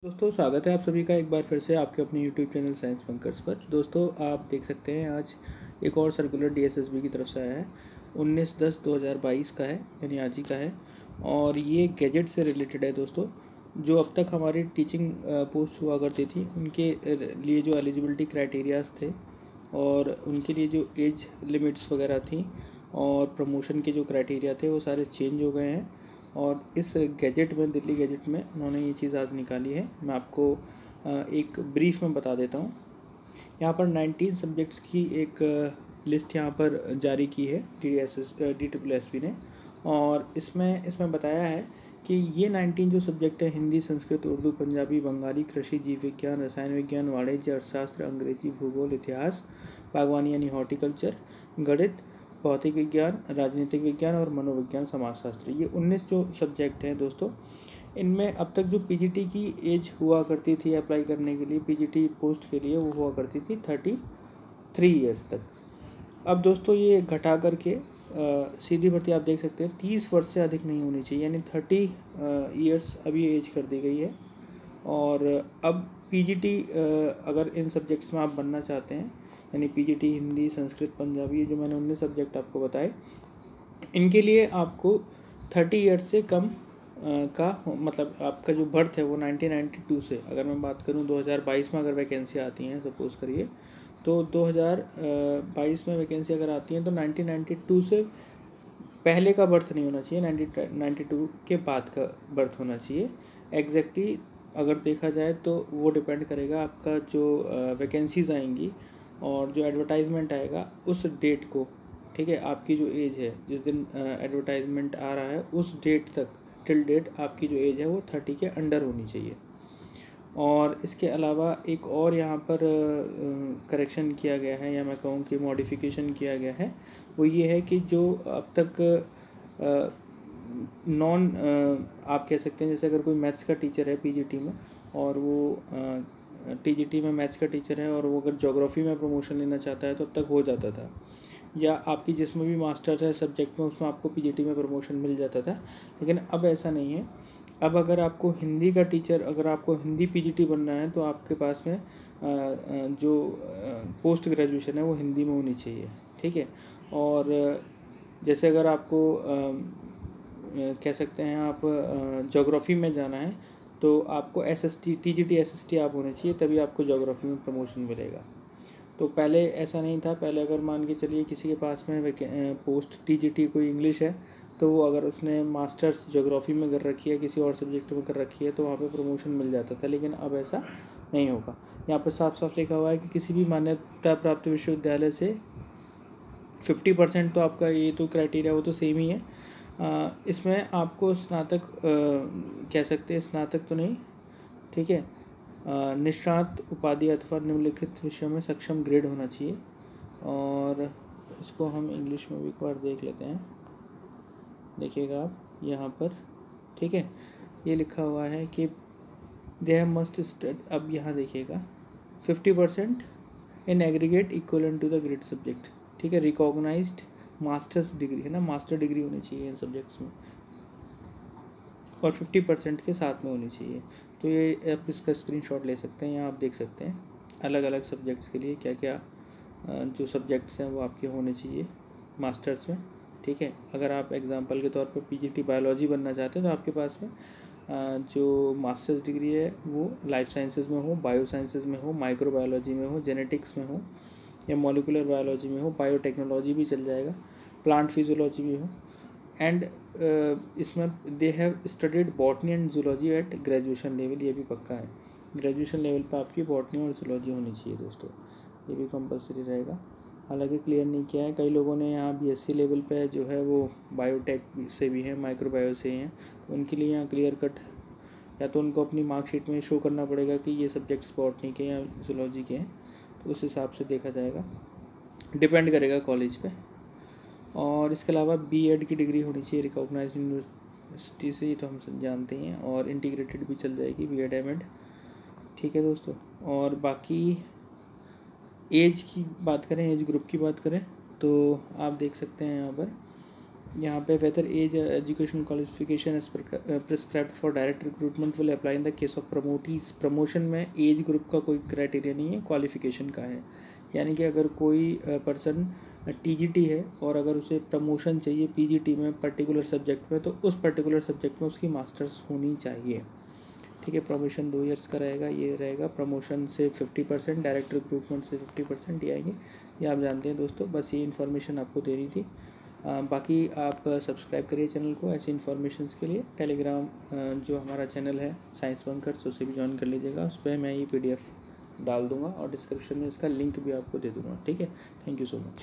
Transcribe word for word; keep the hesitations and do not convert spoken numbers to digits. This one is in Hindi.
दोस्तों स्वागत है आप सभी का एक बार फिर से आपके अपने यूट्यूब चैनल साइंस बंकर्स पर। दोस्तों आप देख सकते हैं आज एक और सर्कुलर डीएसएसबी की तरफ से आया है। उन्नीस दस दो हज़ार बाईस का है, यानी आज ही का है, और ये गैजेट से रिलेटेड है। दोस्तों जो अब तक हमारी टीचिंग पोस्ट हुआ करती थी उनके लिए जो एलिजिबिलिटी क्राइटेरियाज थे और उनके लिए जो एज लिमिट्स वगैरह थी और प्रमोशन के जो क्राइटेरिया थे वो सारे चेंज हो गए हैं। और इस गैजेट में, दिल्ली गैजेट में उन्होंने ये चीज़ आज निकाली है। मैं आपको एक ब्रीफ में बता देता हूँ। यहाँ पर नाइनटीन सब्जेक्ट्स की एक लिस्ट यहाँ पर जारी की है D S S D triple S P ने, और इसमें इसमें बताया है कि ये नाइनटीन जो सब्जेक्ट है, हिंदी, संस्कृत, उर्दू, पंजाबी, बंगाली, कृषि, जीव विज्ञान, रसायन विज्ञान, वाणिज्य, अर्थशास्त्र, अंग्रेजी, भूगोल, इतिहास, बागवानी यानी हॉर्टिकल्चर, गणित, भौतिक विज्ञान, राजनीतिक विज्ञान और मनोविज्ञान, समाजशास्त्र, ये उन्नीस जो सब्जेक्ट हैं दोस्तों, इनमें अब तक जो पीजीटी की एज हुआ करती थी अप्लाई करने के लिए, पीजीटी पोस्ट के लिए, वो हुआ करती थी थर्टी थ्री ईयर्स तक। अब दोस्तों ये घटा करके आ, सीधी भर्ती आप देख सकते हैं तीस वर्ष से अधिक नहीं होनी चाहिए, यानी थर्टी ईयर्स अभी एज कर दी गई है। और अब पीजीटी अगर इन सब्जेक्ट्स में आप बनना चाहते हैं, यानी पीजीटी हिंदी, संस्कृत, पंजाबी, ये जो मैंने उन्नीस सब्जेक्ट आपको बताए, इनके लिए आपको थर्टी ईयर्स से कम का मतलब आपका जो बर्थ है वो नाइनटीन नाइंटी टू से, अगर मैं बात करूं दो हज़ार बाईस में अगर वैकेंसी आती हैं सपोज़ करिए, तो दो हज़ार बाईस में वैकेंसी अगर आती हैं तो नाइनटीन नाइंटी टू से पहले का बर्थ नहीं होना चाहिए, नाइनटीन नाइंटी टू के बाद का बर्थ होना चाहिए। एग्जैक्टली अगर देखा जाए तो वो डिपेंड करेगा आपका जो वैकेंसीज आएंगी और जो एडवर्टाइजमेंट आएगा उस डेट को, ठीक है। आपकी जो एज है जिस दिन एडवर्टाइजमेंट आ रहा है उस डेट तक, टिल डेट आपकी जो एज है वो थर्टी के अंडर होनी चाहिए। और इसके अलावा एक और यहाँ पर करेक्शन किया गया है, या मैं कहूँ कि मॉडिफिकेशन किया गया है, वो ये है कि जो अब तक नॉन आप कह सकते हैं, जैसे अगर कोई मैथ्स का टीचर है पीजीटी में और वो टीजीटी में मैथ्स का टीचर है और वो अगर ज्योग्राफी में प्रमोशन लेना चाहता है तो अब तक हो जाता था, या आपकी जिसमें भी मास्टर है सब्जेक्ट में उसमें आपको पीजीटी में प्रमोशन मिल जाता था। लेकिन अब ऐसा नहीं है। अब अगर आपको हिंदी का टीचर, अगर आपको हिंदी पीजीटी बनना है तो आपके पास में जो पोस्ट ग्रेजुएशन है वो हिंदी में होनी चाहिए, ठीक है। और जैसे अगर आपको कह सकते हैं आप ज्योग्राफी में जाना है तो आपको S S T T G T S S T आप होने चाहिए, तभी आपको ज्योग्राफी में प्रमोशन मिलेगा। तो पहले ऐसा नहीं था। पहले अगर मान के चलिए किसी के पास में पोस्ट टीजीटी कोई इंग्लिश है तो वो अगर उसने मास्टर्स ज्योग्राफी में कर रखी है, किसी और सब्जेक्ट में कर रखी है, तो वहाँ पे प्रमोशन मिल जाता था। लेकिन अब ऐसा नहीं होगा। यहाँ पर साफ साफ लिखा हुआ है कि किसी भी मान्यता प्राप्त विश्वविद्यालय से फिफ्टी परसेंट, तो आपका ये तो क्राइटेरिया वो तो सेम ही है। आ, इसमें आपको स्नातक कह सकते हैं, स्नातक तो नहीं, ठीक है, निष्णात उपाधि अथवा निम्नलिखित विषयों में सक्षम ग्रेड होना चाहिए। और इसको हम इंग्लिश में भी एक बार देख लेते हैं, देखिएगा आप यहाँ पर, ठीक है। ये लिखा हुआ है कि दे हैव मस्ट स्टडी, अब यहाँ देखिएगा, fifty percent in aggregate equivalent to the grade subject, ठीक है। रिकॉग्नाइज्ड मास्टर्स डिग्री है ना, मास्टर डिग्री होनी चाहिए इन सब्जेक्ट्स में, और फिफ्टी परसेंट के साथ में होनी चाहिए। तो ये आप इसका स्क्रीनशॉट ले सकते हैं, यहाँ आप देख सकते हैं अलग अलग सब्जेक्ट्स के लिए क्या क्या जो सब्जेक्ट्स हैं वो आपके होने चाहिए मास्टर्स में, ठीक है। अगर आप एग्जांपल के तौर पर पीजीटी बायोलॉजी बनना चाहते हैं तो आपके पास में जो मास्टर्स डिग्री है वो लाइफ साइंसेज में हो, बायो साइंसेज में हो, माइक्रोबायोलॉजी में हो, जेनेटिक्स में हो, या मॉलिकुलर बायोलॉजी में हो, बायोटेक्नोलॉजी भी चल जाएगा, प्लांट फिजियोलॉजी भी हो, एंड uh, इसमें they have studied botany and zoology at graduation level, ये भी पक्का है। ग्रेजुएशन लेवल पर आपकी बॉटनी और जूलॉजी होनी चाहिए दोस्तों, ये भी कंपलसरी रहेगा। हालांकि क्लियर नहीं किया है, कई लोगों ने यहाँ बीएससी लेवल पे जो है वो बायोटेक से भी हैं, माइक्रोबायो से हैं, तो उनके लिए यहाँ क्लियर कट, या तो उनको अपनी मार्कशीट में शो करना पड़ेगा कि ये सब्जेक्ट्स बॉटनी के या जूलॉजी के हैं, तो उस हिसाब से देखा जाएगा, डिपेंड करेगा कॉलेज पे। और इसके अलावा बीएड की डिग्री होनी चाहिए रिकॉग्नाइज्ड यूनिवर्सिटी से, ये तो हम जानते हैं, और इंटीग्रेटेड भी चल जाएगी बीएड एमएड, ठीक है दोस्तों। और बाकी एज की बात करें, एज ग्रुप की बात करें, तो आप देख सकते हैं यहाँ पर यहाँ पे whether age education qualification is prescribed for direct recruitment will apply in the case of promotees. Promotion में एज ग्रुप का कोई क्राइटेरिया नहीं है, क्वालिफिकेशन का है। यानी कि अगर कोई पर्सन टीजीटी है और अगर उसे प्रमोशन चाहिए पीजीटी में पर्टिकुलर सब्जेक्ट में, तो उस पर्टिकुलर सब्जेक्ट में उसकी मास्टर्स होनी चाहिए। ठीक है, प्रमोशन दो इयर्स का रहेगा। ये रहेगा प्रमोशन से फिफ्टी परसेंट, डायरेक्ट रिक्रूटमेंट से फिफ्टी परसेंट ये आएंगे। ये आप जानते हैं दोस्तों, बस ये इन्फॉर्मेशन आपको दे रही थी। आ, बाकी आप सब्सक्राइब करिए चैनल को ऐसी इन्फॉर्मेशंस के लिए। टेलीग्राम जो हमारा चैनल है साइंस बंकर्स, उसे भी ज्वाइन कर लीजिएगा। उस पर मैं ये पीडीएफ डाल दूंगा और डिस्क्रिप्शन में इसका लिंक भी आपको दे दूंगा। ठीक है, थैंक यू सो मच।